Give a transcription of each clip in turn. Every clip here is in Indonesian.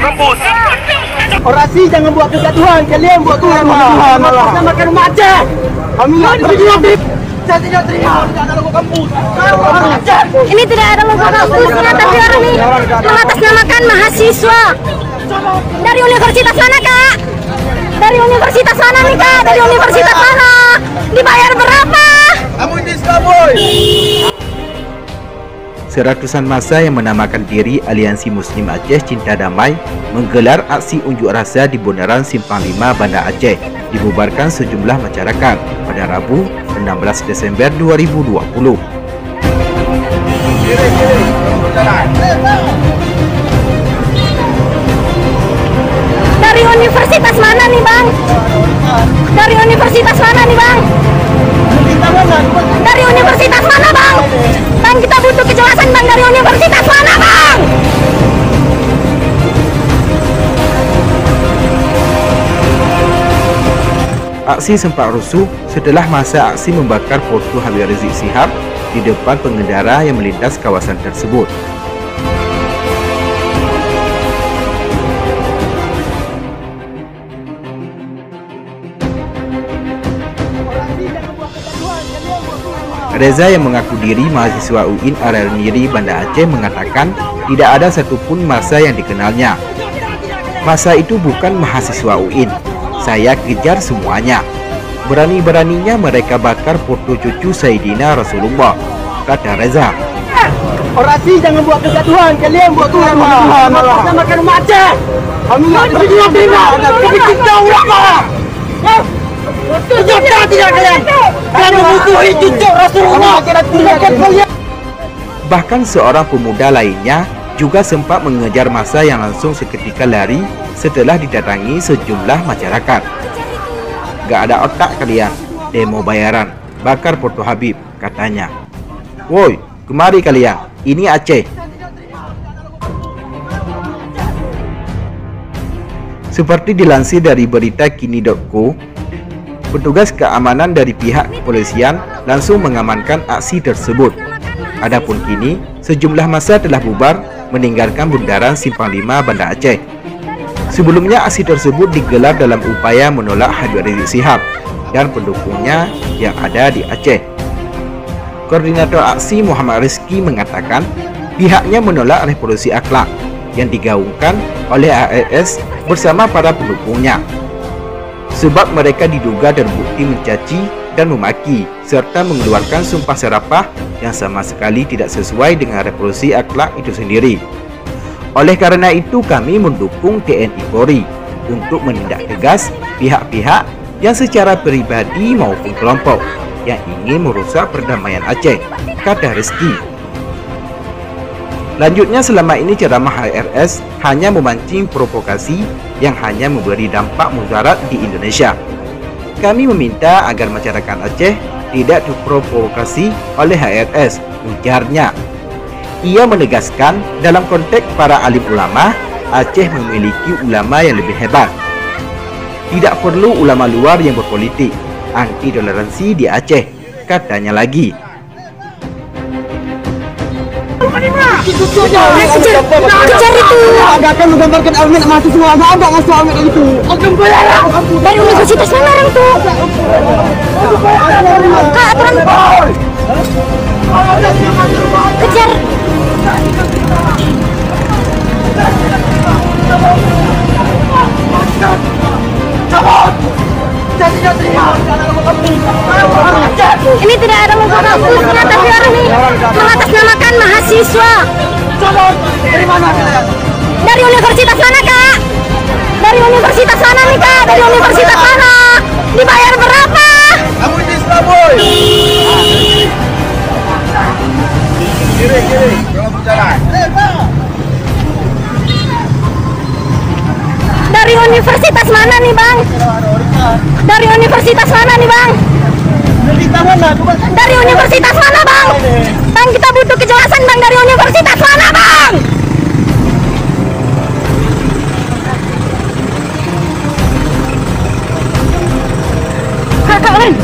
kampus. Orasi jangan buat kegaduhan, kalian buat kegaduhan. Kita makan rumah Aceh. Kami nggak terima. Saya tidak terima. Tidak ada logo kampus. Ini tidak ada logo kampusnya, tapi orang ini mengatasnamakan mahasiswa. Dari universitas mana, Kak? Dari universitas mana nih, Kak? Dari universitas mana? Dibayar berapa? Kamu ini boy. Seratusan massa yang menamakan diri Aliansi Muslim Aceh Cinta Damai menggelar aksi unjuk rasa di Bundaran Simpang 5 Banda Aceh, dibubarkan sejumlah masyarakat pada Rabu 16 Desember 2020. Dari universitas mana nih, Bang? Dari universitas mana nih, Bang? Dari universitas mana, Bang? Bang, kita butuh kejelasan, Bang. Dari universitas mana, Bang? Aksi sempat rusuh setelah masa aksi membakar foto Habib Rizik Syihab di depan pengendara yang melintas kawasan tersebut. Reza yang mengaku diri mahasiswa UIN Al-Niri Banda Aceh mengatakan tidak ada satupun massa yang dikenalnya. Massa itu bukan mahasiswa UIN. Saya kejar semuanya. Berani-beraninya mereka bakar foto cucu Sayyidina Rasulullah, kata Reza. Orasi jangan buat kegaduhan, kalian buat kegaduhan. Kita makan rumah Aceh. Kami nggak terima. Kita apa? Tidak kalian. Kalian memusuhi cucu Rasulullah. Bahkan seorang pemuda lainnya juga sempat mengejar massa yang langsung seketika lari setelah didatangi sejumlah masyarakat. Gak ada otak kalian, demo bayaran, bakar foto Habib, katanya. Woi, kemari kalian, ini Aceh. Seperti dilansir dari berita kini.co, petugas keamanan dari pihak kepolisian langsung mengamankan aksi tersebut. Adapun kini, sejumlah massa telah bubar meninggalkan Bundaran Simpang 5 Banda Aceh. Sebelumnya aksi tersebut digelar dalam upaya menolak Habib Rizik Syihab dan pendukungnya yang ada di Aceh. Koordinator aksi Muhammad Rizki mengatakan pihaknya menolak revolusi akhlak yang digaungkan oleh ARS bersama para pendukungnya, sebab mereka diduga terbukti mencaci dan memaki serta mengeluarkan sumpah serapah yang sama sekali tidak sesuai dengan revolusi akhlak itu sendiri. Oleh karena itu kami mendukung TNI Polri untuk menindak tegas pihak-pihak yang secara pribadi maupun kelompok yang ingin merusak perdamaian Aceh, kata Rizky. Lanjutnya, selama ini ceramah HRS hanya memancing provokasi yang hanya memberi dampak mudarat di Indonesia. Kami meminta agar masyarakat Aceh tidak terprovokasi oleh HRS, ujarnya. Ia menegaskan dalam konteks para alim ulama, Aceh memiliki ulama yang lebih hebat. Tidak perlu ulama luar yang berpolitik, anti toleransi di Aceh, katanya lagi. Kejar itu. Ada akan menggambarkan Almet mahasiswa, ada ngasih Almet itu. Dari universitas mana orang tuh? Kak, perempuan. Kejar. Ini tidak ada logo kampusnya, tapi orang ini mengatasnamakan mahasiswa. Dari mana kalian? Dari universitas mana, Kak? Dari universitas mana nih, Kak? Dari universitas mana? Dibayar berapa? Kamu ini boy. Kiri, jangan berjalan. Dari universitas mana nih, Bang? Dari universitas mana nih, Bang? Dari universitas mana, Bang? Bang, kita butuh kejelasan, Bang. Dari universitas mana, Bang? Kakak, Ren.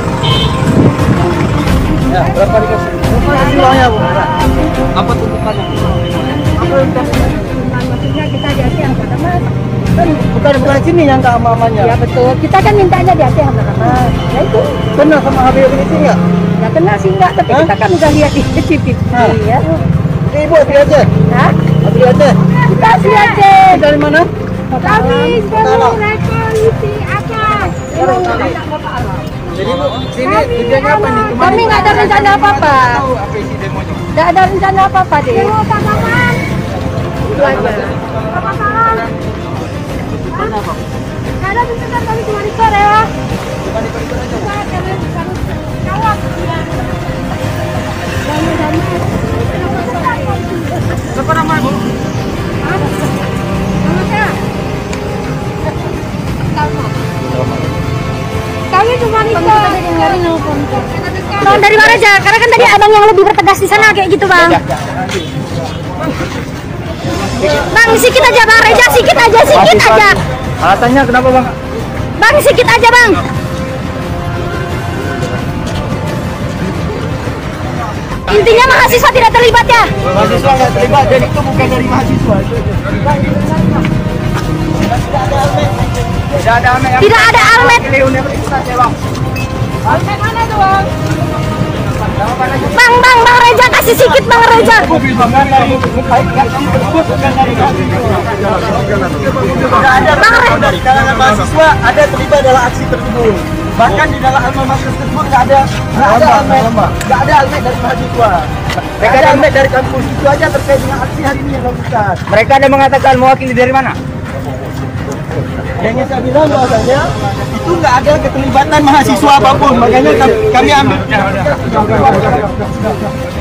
Ya, berapa dikasih? Uangnya, Bu? Apa tuntutannya? Apa tuntutannya? Maksudnya kita di Aceh Kan bukan sini yang tak amannya. Ya betul. Kita kan mintanya di Aceh aman-aman. Ya itu. Kenal sama Habib ini sih enggak? Ya kenal sih enggak, tapi kita kan udah lihat di CCTV ya. Ibu asli Aceh. Hah? Asli Aceh. Kita asli Aceh. Dari mana? Kami dari Aceh. Jadi Bu, sini tujuannya apa nih? Kami nggak ada rencana apa-apa. Tahu apa isi demonya? Nggak ada rencana apa-apa deh. Itu aja. Nggak ada tuntutan, kami cuma record ya. Bukan ikut-ikut aja. Jawab. Siapa nama Bu? Kami cuma record. Bang, dari mana aja? Karena kan tadi abang yang lebih bertegas di sana kayak gitu bang. Bang, sikit aja bang, Reza sikit aja. Alasannya kenapa Bang? Bang, sikit aja bang. Intinya mahasiswa tidak terlibat ya? Mahasiswa nggak terlibat, jadi itu bukan dari mahasiswa. Tidak ada almet. Tidak ada almet. Pilih universitas ya Bang. Almet mana tuh Bang? Bang, Reza kasih sikit bang Reza. Bukan dari dari kalangan mahasiswa ada terlibat dalam aksi tersebut. Bahkan di dalam alma mater tersebut nggak ada almet dari mahasiswa. Mereka ada almet dari kampus itu aja terkait dengan aksi hari ini yang dilakukan. Mereka ada mengatakan mewakili dari mana? Yang saya bilang bahwasanya itu nggak ada keterlibatan mahasiswa apapun, makanya kami ambil.